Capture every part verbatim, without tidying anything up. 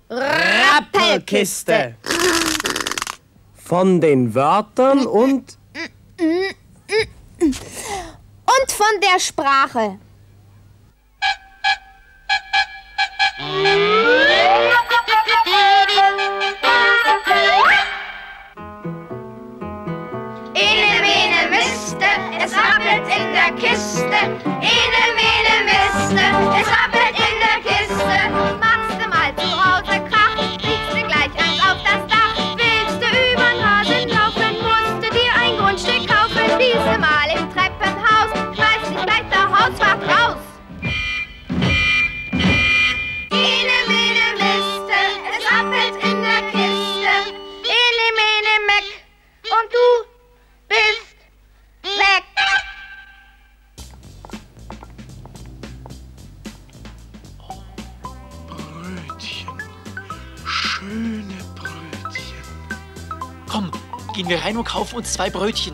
Rappelkiste. Von den Wörtern und... Und von der Sprache. Ene, mene, miste, es rappelt in der Kiste. Ene, mene, miste, es rappelt in der Kiste. Machst du mal zu Hause Krach, fliegst du gleich eins auf das Dach. Willst du übern Rasen laufen, musst du dir ein Grundstück kaufen. Diesmal im Treppenhaus, schmeißt dich gleich der Hauswart raus. Ene, mene, miste, es rappelt in der Kiste. Ene, mene, meck, und du bist weg. Brötchen. Schöne Brötchen. Komm, gehen wir rein und kaufen uns zwei Brötchen.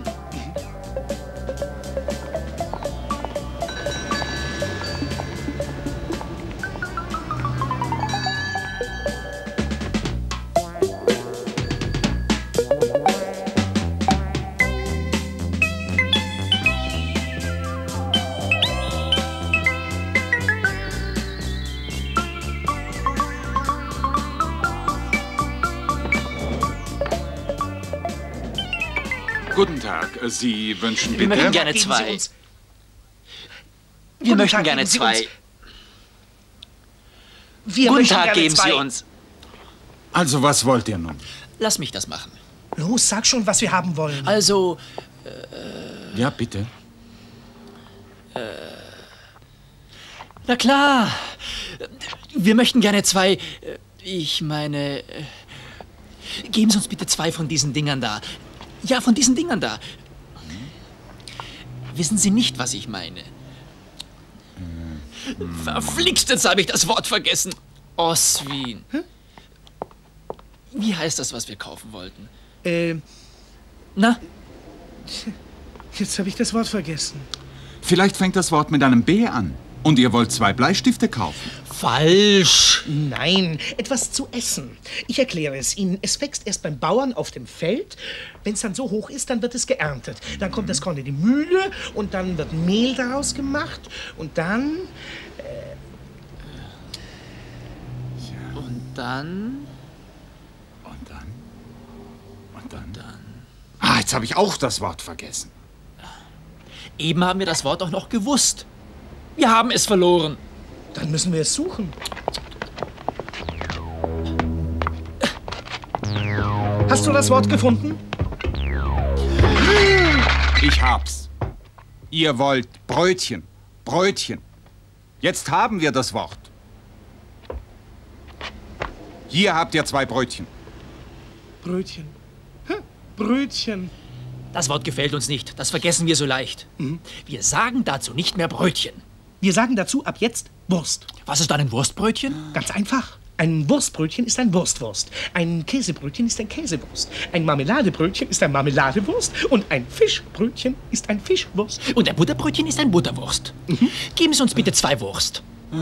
Guten Tag. Sie wünschen bitte... Wir möchten gerne Geben Sie zwei. uns- Wir Guten möchten Tag, gerne geben Sie zwei. uns- Wir Guten möchten Tag, gerne geben zwei. Sie uns. Also, was wollt ihr nun? Lass mich das machen. Los, sag schon, was wir haben wollen. Also, Ja, bitte. na klar. Wir möchten gerne zwei. äh, Ich meine. äh, Geben Sie uns bitte zwei von diesen Dingern da. Ja, von diesen Dingern da. Wissen Sie nicht, was ich meine? Verflixt, jetzt habe ich das Wort vergessen. Oswin. Wie heißt das, was wir kaufen wollten? Äh, Na? jetzt habe ich das Wort vergessen. Vielleicht fängt das Wort mit einem B an. Und ihr wollt zwei Bleistifte kaufen. Falsch. Nein, etwas zu essen. Ich erkläre es Ihnen. Es wächst erst beim Bauern auf dem Feld. Wenn es dann so hoch ist, dann wird es geerntet. Dann kommt das Korn in die Mühle und dann wird Mehl daraus gemacht. Und dann... Und dann. Und dann? Und dann? dann. Ah, jetzt habe ich auch das Wort vergessen. Eben haben wir das Wort auch noch gewusst. Wir haben es verloren. Dann müssen wir es suchen. Hast du das Wort gefunden? Ich hab's. Ihr wollt Brötchen. Brötchen. Jetzt haben wir das Wort. Hier habt ihr zwei Brötchen. Brötchen. Hm, Brötchen. Das Wort gefällt uns nicht. Das vergessen wir so leicht. Wir sagen dazu nicht mehr Brötchen. Wir sagen dazu ab jetzt Wurst. Was ist dann ein Wurstbrötchen? Ganz einfach. Ein Wurstbrötchen ist ein Wurstwurst. Ein Käsebrötchen ist ein Käsewurst. Ein Marmeladebrötchen ist ein Marmeladewurst. Und ein Fischbrötchen ist ein Fischwurst. Und ein Butterbrötchen ist ein Butterwurst. Geben Sie uns bitte zwei Wurst.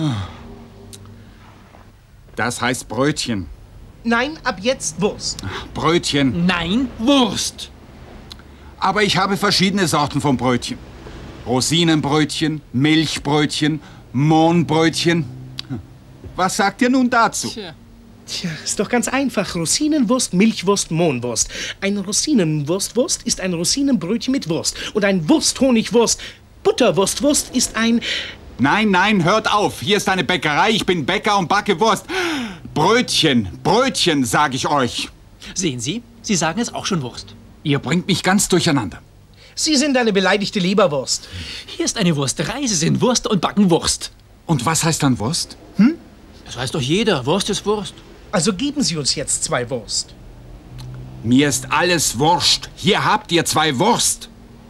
Das heißt Brötchen. Nein, ab jetzt Wurst. Brötchen. Nein, Wurst. Aber ich habe verschiedene Sorten von Brötchen. Rosinenbrötchen, Milchbrötchen, Mohnbrötchen. Was sagt ihr nun dazu? Tja. Tja, ist doch ganz einfach. Rosinenwurst, Milchwurst, Mohnwurst. Ein Rosinenwurstwurst ist ein Rosinenbrötchen mit Wurst. Und ein Wursthonigwurst, Butterwurstwurst ist ein... Nein, nein, hört auf. Hier ist eine Bäckerei. Ich bin Bäcker und backe Wurst. Brötchen, Brötchen, sage ich euch. Sehen Sie, Sie sagen es auch schon Wurst. Ihr bringt mich ganz durcheinander. Sie sind eine beleidigte Leberwurst. Hier ist eine Wursterei. Sie sind Wurst und backen Wurst. Und was heißt dann Wurst? Das weiß doch jeder. Wurst ist Wurst. Also geben Sie uns jetzt zwei Wurst. Mir ist alles Wurscht. Hier habt ihr zwei Wurst.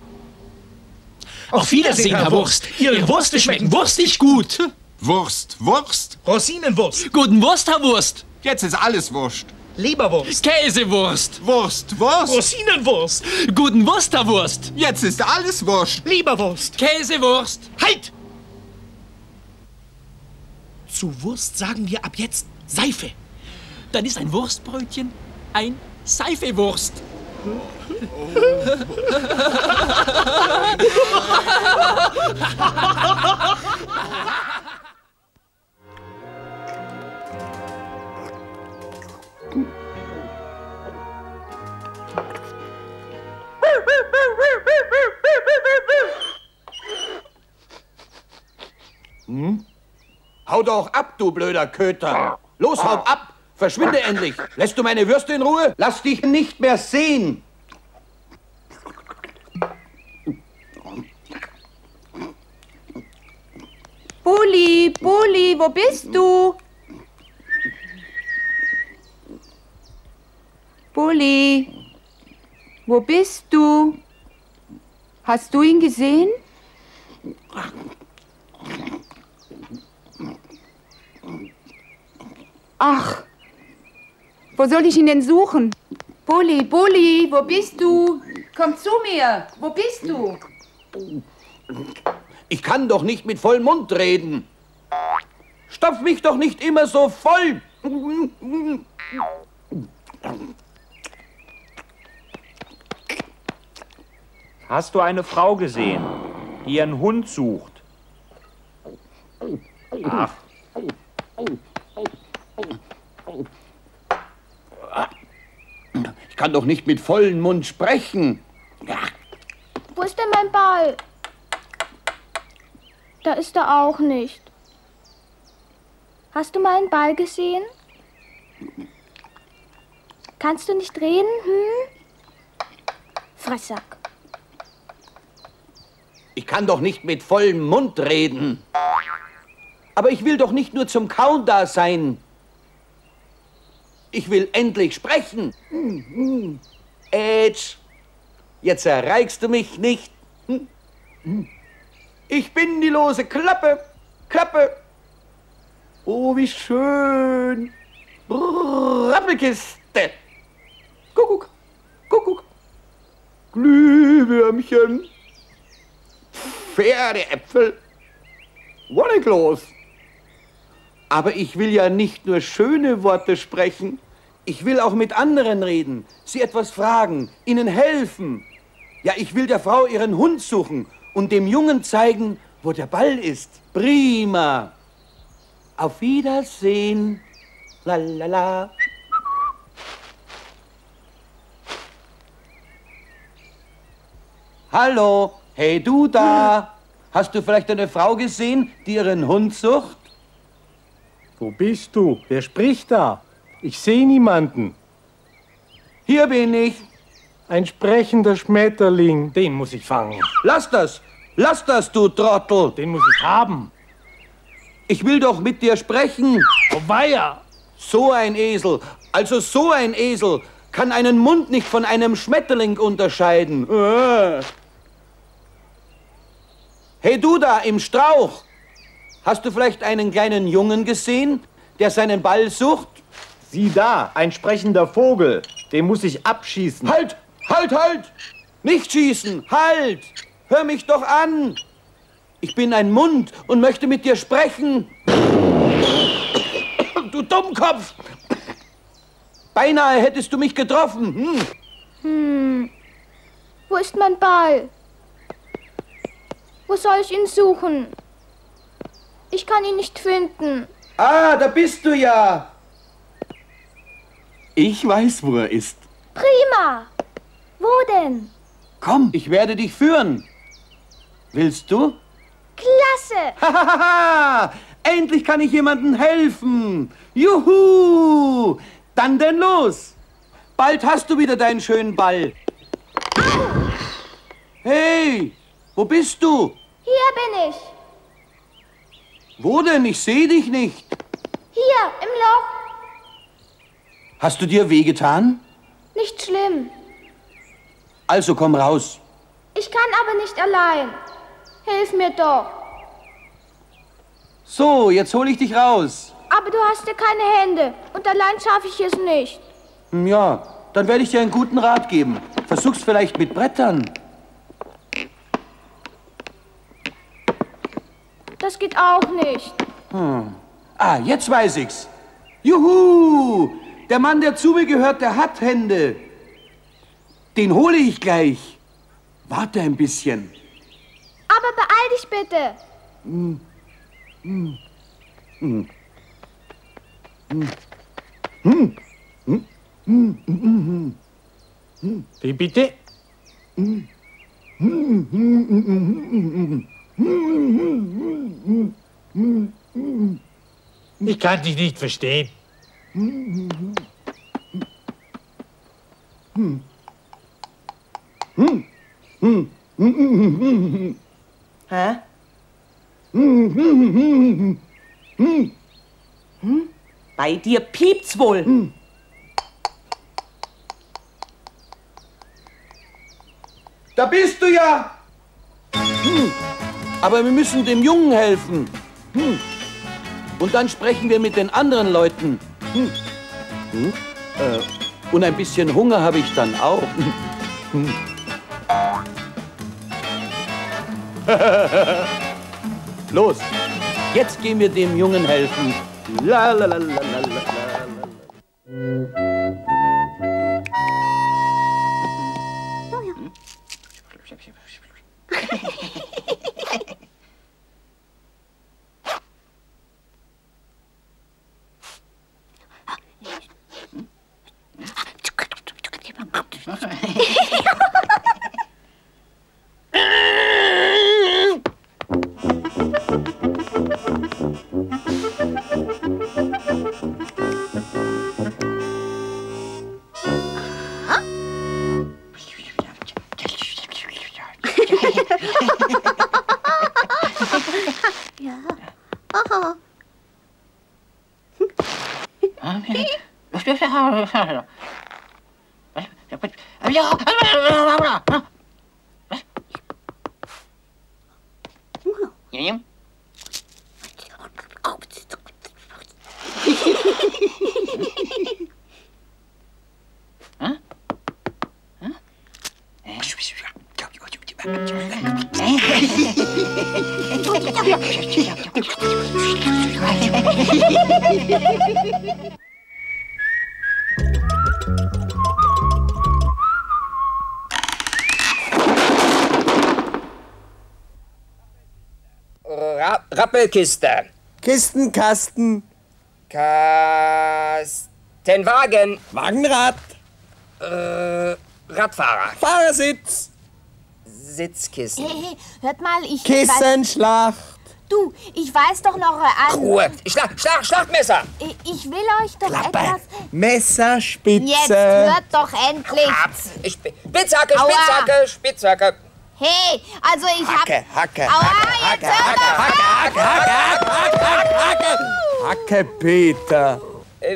Auf Wiedersehen, Herr Wurst. Ihre Würste schmecken wurstig gut. Wurst, Wurst. Rosinenwurst, Guten Wurst, Herr Wurst. Jetzt ist alles Wurscht. Leberwurst, Käsewurst. Wurst, Wurst. Rosinenwurst, Guten Wurst, Herr Wurst. Jetzt ist alles Wurscht. Leberwurst. Käsewurst. Halt! Zu Wurst sagen wir ab jetzt Seife. dann ist ein Wurstbrötchen ein Seifewurst. Hm? Hau doch ab, du blöder Köter! Los, hau ab! Verschwinde endlich! Lässt du meine Würste in Ruhe? Lass dich nicht mehr sehen! Bulli, Bulli, wo bist du? Bulli, wo bist du? Hast du ihn gesehen? Ach, wo soll ich ihn denn suchen? Bulli, Bulli, wo bist du? Komm zu mir, wo bist du? Ich kann doch nicht mit vollem Mund reden. Stopf mich doch nicht immer so voll. Hast du eine Frau gesehen, die ihren Hund sucht? Ach. Ich kann doch nicht mit vollem Mund sprechen. Wo ist denn mein Ball? Da ist er auch nicht. Hast du meinen Ball gesehen? Kannst du nicht reden, hm? Fresssack. Ich kann doch nicht mit vollem Mund reden. Aber ich will doch nicht nur zum Kauen da sein. Ich will endlich sprechen. Ätsch, jetzt erreichst du mich nicht. Ich bin die lose Klappe, Klappe. Oh, wie schön. Rappelkiste. Kuckuck, Kuckuck. Glühwürmchen. Pferdeäpfel. Wonneklaus. Aber ich will ja nicht nur schöne Worte sprechen. Ich will auch mit anderen reden, sie etwas fragen, ihnen helfen. Ja, ich will der Frau ihren Hund suchen und dem Jungen zeigen, wo der Ball ist. Prima. Auf Wiedersehen. Lalala. Hallo, hey du da. Hast du vielleicht eine Frau gesehen, die ihren Hund sucht? Wo bist du? Wer spricht da? Ich sehe niemanden. Hier bin ich. Ein sprechender Schmetterling. Den muss ich fangen. Lass das. Lass das, du Trottel. Den muss ich haben. Ich will doch mit dir sprechen. Oh weia. So ein Esel. Also so ein Esel kann einen Mund nicht von einem Schmetterling unterscheiden. Hey du da im Strauch. Hast du vielleicht einen kleinen Jungen gesehen, der seinen Ball sucht? Sieh da, ein sprechender Vogel. Den muss ich abschießen. Halt! Halt, halt! Nicht schießen! Halt! Hör mich doch an! Ich bin ein Mund und möchte mit dir sprechen. Du Dummkopf! Beinahe hättest du mich getroffen. Hm. Hm. Wo ist mein Ball? Wo soll ich ihn suchen? Ich kann ihn nicht finden. Ah, da bist du ja. Ich weiß, wo er ist. Prima. Wo denn? Komm, ich werde dich führen. Willst du? Klasse. Hahaha, endlich kann ich jemandem helfen. Juhu. Dann denn los. Bald hast du wieder deinen schönen Ball. Au. Hey, wo bist du? Hier bin ich. Wo denn? Ich sehe dich nicht. Hier, im Loch. Hast du dir wehgetan? Nicht schlimm. Also komm raus. Ich kann aber nicht allein. Hilf mir doch. So, jetzt hole ich dich raus. Aber du hast ja keine Hände und allein schaffe ich es nicht. Ja, dann werde ich dir einen guten Rat geben. Versuch's vielleicht mit Brettern. Das geht auch nicht. Hm. Ah, jetzt weiß ich's. Juhu! Der Mann, der zu mir gehört, der hat Hände. Den hole ich gleich. Warte ein bisschen. Aber beeil dich bitte. Hm. Hm. Hm. Hm. Hm. Hm. Hm. Hm. Hm. Wie bitte? Hm. Hm. Hm. Hm. Hm. Hm. Ich kann dich nicht verstehen. Hm. Hm. Hm. Hm. Hm. Hä? Hm. Hm. Hm. Hm? Bei dir piept's wohl. Hm. Da bist du ja! Hm. Aber wir müssen dem Jungen helfen. Hm. Und dann sprechen wir mit den anderen Leuten. Hm. Hm. Äh, und ein bisschen Hunger habe ich dann auch. Hm. Los, jetzt gehen wir dem Jungen helfen. La la la la la la la. Ja. Aha. Ra Rappelkiste. Kistenkasten. Kastenwagen. Wagenrad. Äh, Radfahrer. Fahrersitz. Sitzkissen. Hey, hey, hört mal, ich... Kissenschlacht. Du, ich weiß doch noch an... Ruhe. Schlag, Schlag, Schlachtmesser. Ich, ich will euch doch Klappe. etwas... Messerspitze. Jetzt hört doch endlich. Ab. Ich, Spitzhacke, Aua. Spitzhacke, Spitzhacke. Hey, also ich Hacke, hab... Hacke, Aua, Hacke, jetzt Hacke, hört doch Hacke, Hacke, Hacke, Hacke, Hacke, Hacke, Hacke, Peter. Äh,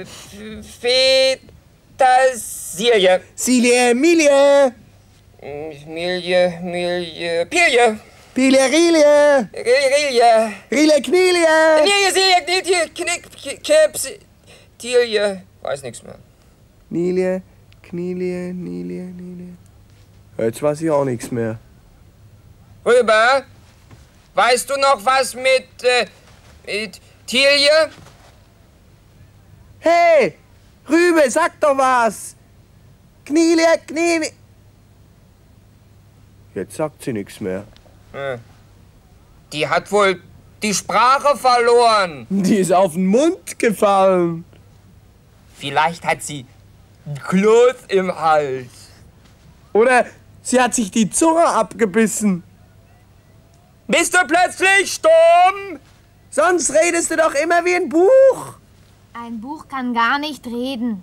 Petersilie. Silie, Emilie. Milje, Milje, Pilje. Pile, Rilie. Rilje. Rile, Knielie. Milje, Silje, Knietje, Knick, Kips, Tilje. Weiß nichts mehr. Nilie, Knielie, Nilie, Nilie. Jetzt weiß ich auch nichts mehr. Rüber. Weißt du noch was mit, äh, mit Tilje? Hey, Rübe, sag doch was. Knielie, Knielie. Jetzt sagt sie nichts mehr. Hm. Die hat wohl die Sprache verloren. Die ist auf den Mund gefallen. Vielleicht hat sie ein Kloß im Hals. Oder sie hat sich die Zunge abgebissen. Bist du plötzlich stumm? Sonst redest du doch immer wie ein Buch. Ein Buch kann gar nicht reden.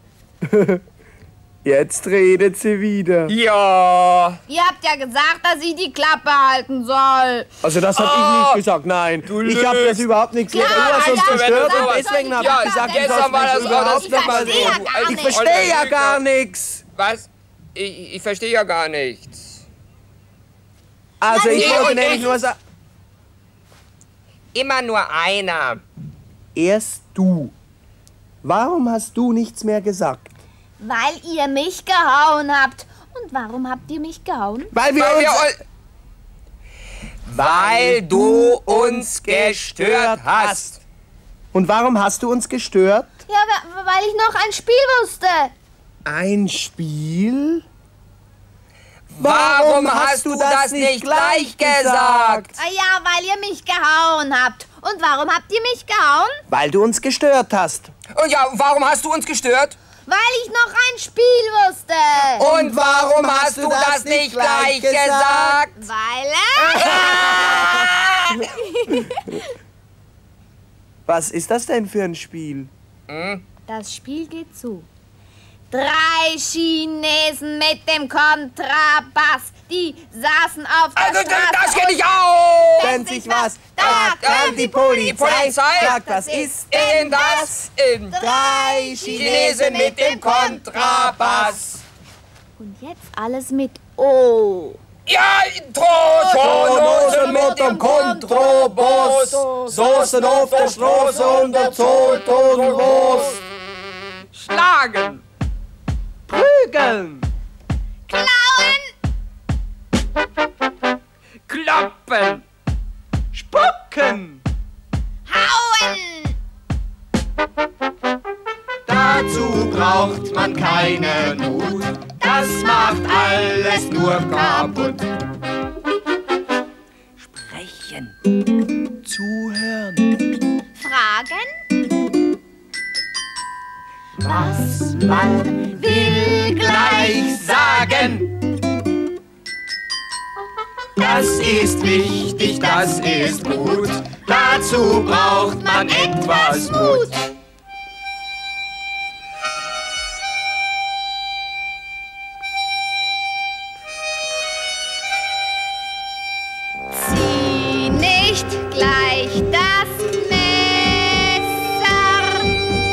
Jetzt redet sie wieder. Ja. Ihr habt ja gesagt, dass ich die Klappe halten soll. Also das hab Oh, ich nicht gesagt, nein. Ich hab das überhaupt nichts Klar, gesagt. Du hast uns Alter, gestört wenn du und sagst, deswegen soll hab ich ich die gesagt, Klappe ich halten? soll Gestern war mich das überhaupt auch nicht mal das- ich verstehe ja reden. gar Ich nichts. verstehe ja gar nichts. Was? Ich, ich verstehe ja gar nichts. Also Nein, ich nee, wollte und nämlich ich- nur sagen... Immer nur einer. Erst du. Warum hast du nichts mehr gesagt? Weil ihr mich gehauen habt. Und warum habt ihr mich gehauen? Weil wir Weil, uns... wir, eu- weil du uns gestört hast. Und warum hast du uns gestört? Ja, weil ich noch ein Spiel wusste. Ein Spiel? Warum hast du das nicht gleich gesagt? Ah ja, weil ihr mich gehauen habt. Und warum habt ihr mich gehauen? Weil du uns gestört hast. Und ja, warum hast du uns gestört? Weil ich noch ein Spiel wusste. Und warum hast du das nicht gleich gesagt? Weil... Was ist das denn für ein Spiel? Hm? Das Spiel geht so. Drei Chinesen mit dem Kontrabass, die saßen auf der Also, Straße. das kenn ich auch! Wenn sich was, da kann die Polizei. Die Polizei sagt, was ist denn das? In drei Chinesen mit dem Kontrabass. Und jetzt alles mit O. Ja, Tonosen mit dem Kontrabass, saßen auf der Straße und erzählten was. Schlagen. Prügeln. Klauen. Kloppen. Spucken. Hauen. Dazu braucht man keinen Mut, das macht alles nur kaputt. Sprechen. Zuhören. Fragen. Was man will gleich sagen. Das ist wichtig, das ist gut. Dazu braucht man etwas Mut. Zieh nicht gleich das Messer.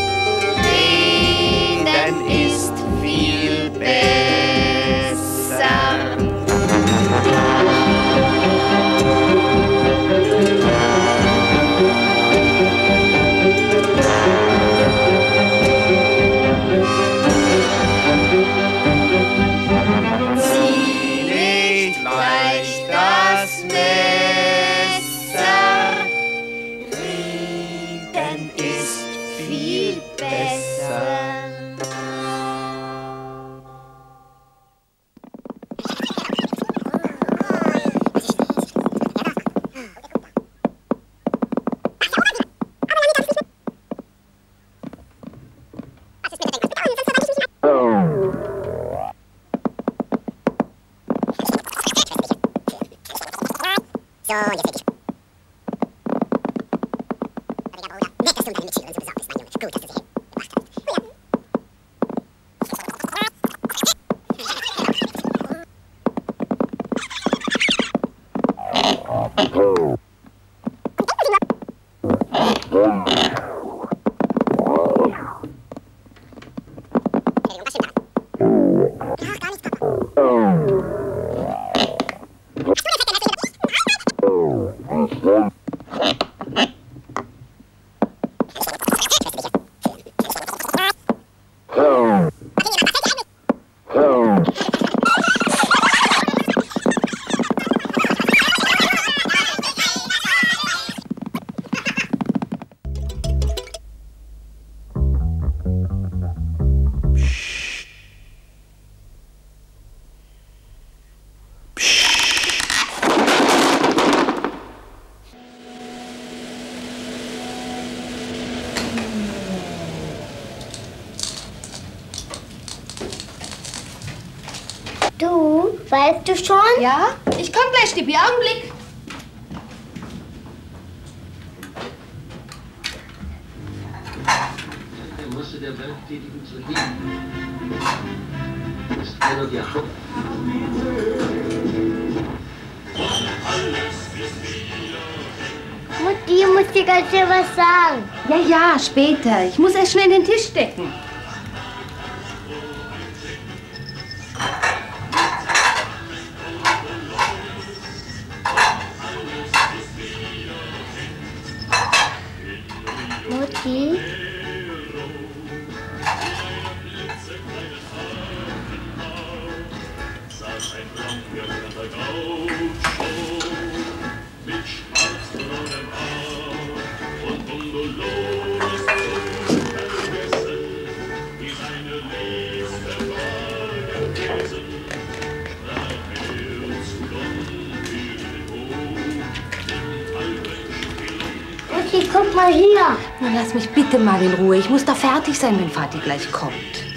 Reden ist viel besser. Zieh nicht gleich das Messer. Reden ist viel besser. So, jetzt weg. Nett, dass du deine Mitschülerin so besorgt bist, mein Junge. Gut, dass du sie hingebracht hast. Du, weißt du schon? Ja, ich komm gleich, Stippi. Augenblick. Der Masse der Werktätigen zu heben, ist einer der Haupt... Mutti, muss dir ganz schön was sagen. Ja, ja, später. Ich muss erst schnell den Tisch decken. Mutti? Mit schwarzbraunem Haar und Bungalow. mal hier. Na, lass mich bitte mal in Ruhe. Ich muss da fertig sein, wenn Vati gleich kommt.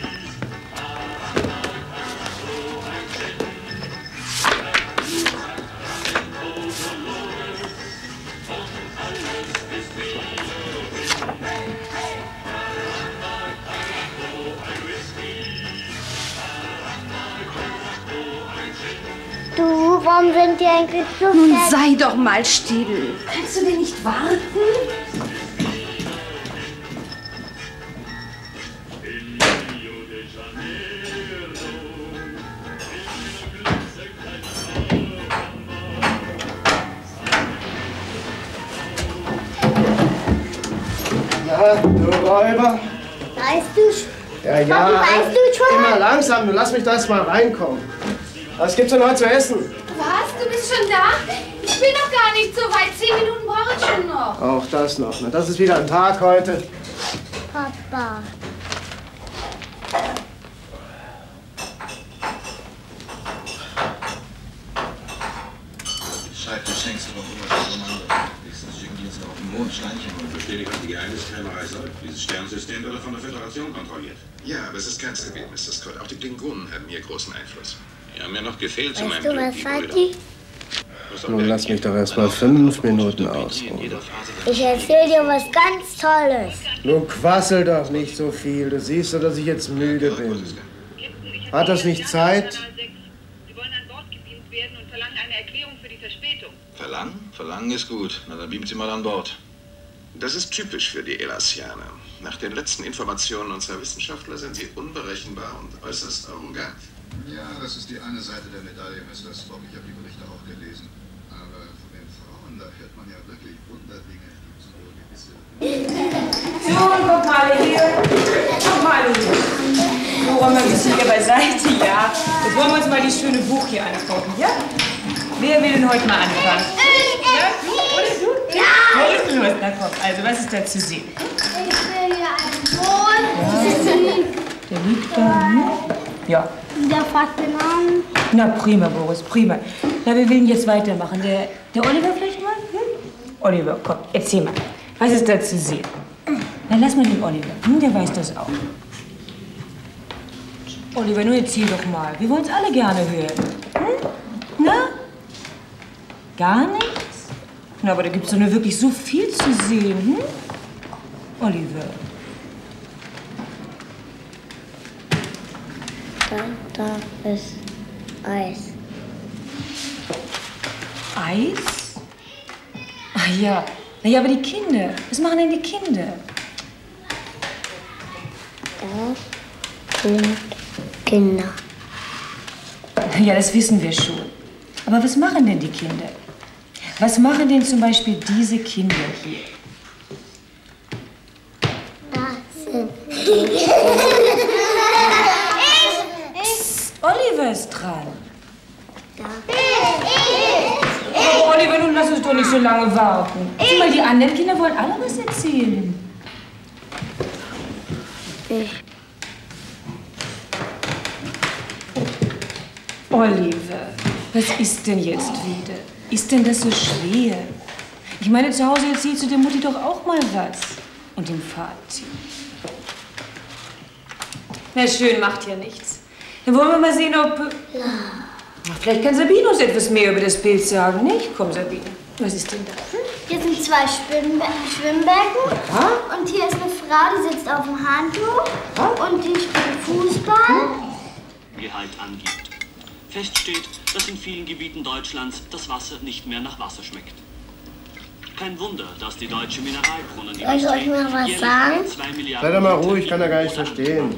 Du, warum sind die eigentlich so Nun fett? sei doch mal still. Kannst du denn nicht warten? Ja, du Räuber. Weißt du schon? Ja, ja. Papi, weißt du schon? Immer langsam, du lass mich da erst mal reinkommen. Was gibt's denn heute zu essen? Was? Du bist schon da? Ich bin noch gar nicht so weit. Zehn Minuten brauche ich schon noch. Auch das noch. Na, das ist wieder ein Tag heute. Papa. Schreibt die Schenkste doch immer auseinander. Nächstens schicken die uns noch auf den Mond Steinchen. Und bestätigt, ob die Geheimniskrämerei soll. Dieses Sternsystem wird von der Föderation kontrolliert. Ja, aber es ist kein Gebiet, Mister Scott. Auch die Klingonen haben hier großen Einfluss. Die haben mir noch gefehlt zu meinem Weißt du was, Vati? Nun lass mich doch erst mal fünf Minuten ausruhen. Ich erzähl dir was ganz Tolles. Nun quassel doch nicht so viel. Du siehst doch, dass ich jetzt müde bin. Hat das nicht Zeit? Verlangen? Verlangen ist gut. Na, dann beamt sie mal an Bord. Das ist typisch für die Elasianer. Nach den letzten Informationen unserer Wissenschaftler sind sie unberechenbar und äußerst arrogant. Ja, das ist die eine Seite der Medaille, Mister Spock. Ich habe die Berichte auch gelesen. Aber von den Frauen, da hört man ja wirklich Wunderdinge. So gewisse... So, guck mal hier. Guck mal hier. Worum ein bisschen hier beiseite, ja. Jetzt wollen wir uns mal die schöne Buch hier angucken, ja? Wer will denn heute mal anfangen? Ja? Oder du? Ja! Los, na komm. Also, was ist da zu sehen? Ich will hier einen Mond. Der liegt da, hm? Ja. Der fasst den an. Na, prima, Boris, prima. Na, wir wollen jetzt weitermachen. Der, der Oliver vielleicht mal? Hm? Oliver, komm, erzähl mal. Was ist da zu sehen? Na, lass mal den Oliver. Hm, der weiß das auch. Oliver, nun erzähl doch mal. Wir wollen es alle gerne hören. Hm? Na? Gar nichts? Na, aber da gibt's doch nur wirklich so viel zu sehen, hm? Oliver. Da, da ist Eis. Eis? Ach ja. Na ja, aber die Kinder. Was machen denn die Kinder? Da sind Kinder. Ja, das wissen wir schon. Aber was machen denn die Kinder? Was machen denn zum Beispiel diese Kinder hier? Da sind Psst, Oliver ist dran. Oh, Oliver, nun lass uns doch nicht so lange warten. Sieh mal, die anderen Kinder wollen alle was erzählen. Ich. Oliver, was ist denn jetzt wieder? Ist denn das so schwer? Ich meine, zu Hause erzählst du der Mutti doch auch mal was. Und dem Vati. Na schön, macht ja nichts. Dann wollen wir mal sehen, ob... Ach, vielleicht kann Sabine uns etwas mehr über das Bild sagen, nicht? Komm, Sabine, was ist denn da? Hier sind zwei Schwimmbe Schwimmbecken. Aha. Und hier ist eine Frau, die sitzt auf dem Handtuch. Und die spielt Fußball. Gehalt angibt. Fest steht, dass in vielen Gebieten Deutschlands das Wasser nicht mehr nach Wasser schmeckt. Kein Wunder, dass die deutsche Mineralbrunnenindustrie Soll ich euch mal was sagen? zwei Milliarden Sei doch mal ruhig, ich kann da gar nicht verstehen.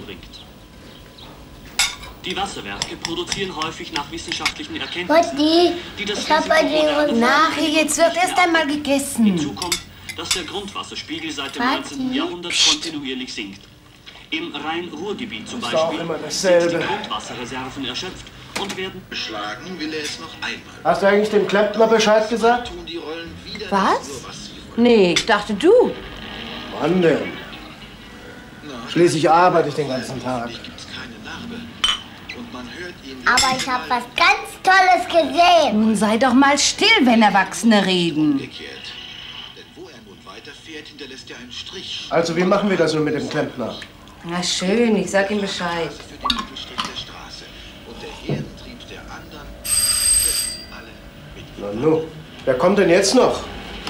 Die Wasserwerke produzieren häufig nach wissenschaftlichen Erkenntnissen, Mutti, die das ich hab bei dir was. Nach, jetzt wird erst einmal gegessen. Hinzu kommt, dass der Grundwasserspiegel seit dem Vati. neunzehnten Jahrhundert kontinuierlich sinkt. Im Rhein-Ruhr-Gebiet zum Ist doch auch Beispiel immer sind die dasselbe. Grundwasserreserven erschöpft und werden Beschlagen will er es noch einmal. Hast du eigentlich dem Klempner Bescheid gesagt? Tun die Rollen wieder Was? nicht so, was sie wollen. Nee, ich dachte du. Wann denn? Schließlich arbeite ich den ganzen Tag. Gibt's keine Narbe. Und man hört ihn Aber ich hab was ganz Tolles gesehen. Nun sei doch mal still, wenn Erwachsene reden. umgekehrt. Denn wo er nun weiterfährt, Gerät hinterlässt ja einen Strich. Also, wie machen wir das nun mit dem Klempner? Na schön, ich sag ihm Bescheid. Für den Mittelstrich der Straße. Und der Herdentrieb der anderen lässt sie alle mit. Na nu, wer kommt denn jetzt noch?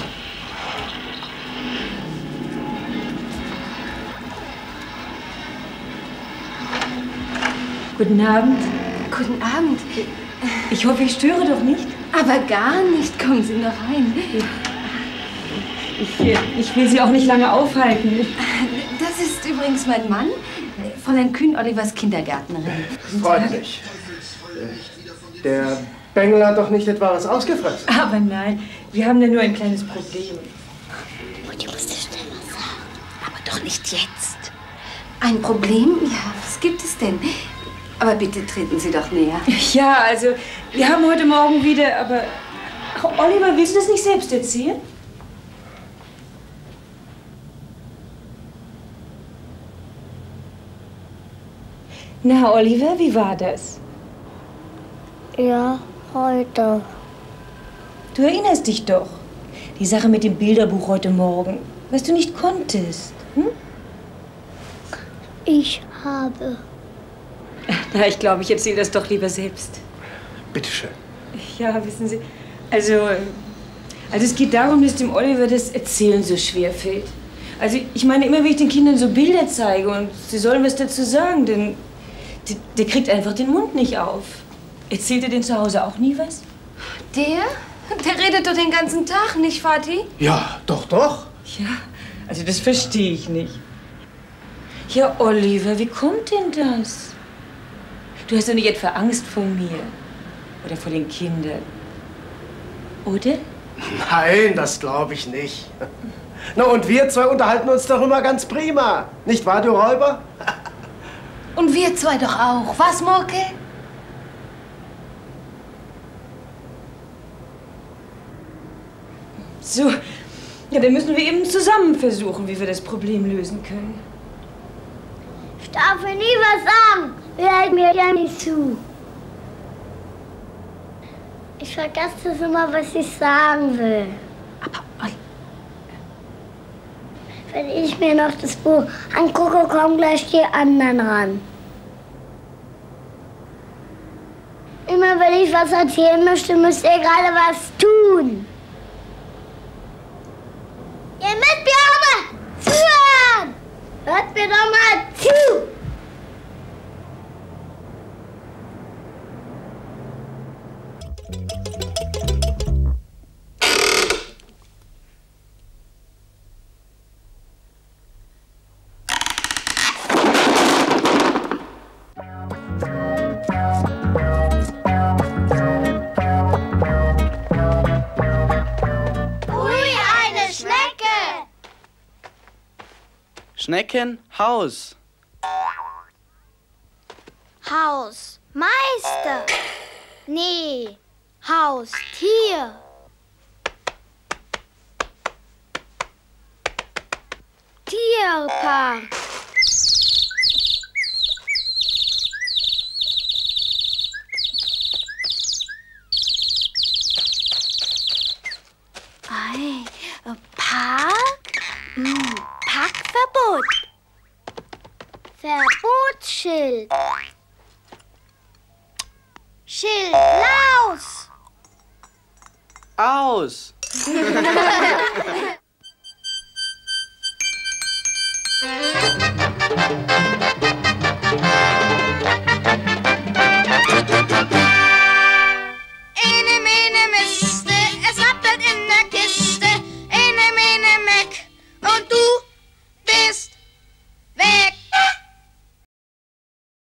Guten Abend. Guten Abend. Ich hoffe, ich störe doch nicht. Aber gar nicht. Kommen Sie noch rein. Ich, ich will Sie auch nicht lange aufhalten. Das ist übrigens mein Mann, Fräulein Kühn-Olivers Kindergärtnerin. Freut mich. Der Bengel hat doch nicht etwa was ausgefressen. Aber nein, wir haben ja nur ein kleines Problem. Und du musst es schneller sagen. Aber doch nicht jetzt. Ein Problem? Ja, was gibt es denn? Aber bitte treten Sie doch näher. Ja, also, wir haben heute Morgen wieder, aber... Ach, Oliver, willst du das nicht selbst erzählen? Na, Oliver, wie war das? Ja, heute. Du erinnerst dich doch. Die Sache mit dem Bilderbuch heute Morgen, was du nicht konntest. Hm? Ich habe. Na, ich glaube, ich erzähle das doch lieber selbst. Bitte schön. Ja, wissen Sie, also, also es geht darum, dass dem Oliver das Erzählen so schwer fällt. Also ich meine, immer wenn ich den Kindern so Bilder zeige und sie sollen was dazu sagen, dann der, der kriegt einfach den Mund nicht auf. Erzählt er denn zu Hause auch nie was? Der? Der redet doch den ganzen Tag, nicht, Vati? Ja, doch, doch. Ja, also das verstehe ich nicht. Ja, Oliver, wie kommt denn das? Du hast doch nicht etwa Angst vor mir oder vor den Kindern, oder? Nein, das glaube ich nicht. Na, und wir zwei unterhalten uns darüber ganz prima. Nicht wahr, du Räuber? Und wir zwei doch auch. Was, Murke? So, ja, dann müssen wir eben zusammen versuchen, wie wir das Problem lösen können. Ich darf mir nie was sagen. Hört mir ja nicht zu. Ich vergesse das immer, was ich sagen will. Aber, wenn ich mir noch das Buch angucke, kommen gleich die anderen ran. Immer wenn ich was erzählen möchte, müsst ihr gerade was tun. Ihr müsst mir auch mal zuhören. Hört mir doch mal zu. Schneckenhaus. Haus. Meister. Nee. Haustier. Tierpark. Ei, Park? Hm, Parkverbot. Verbotsschild. Schild Laus. Aus.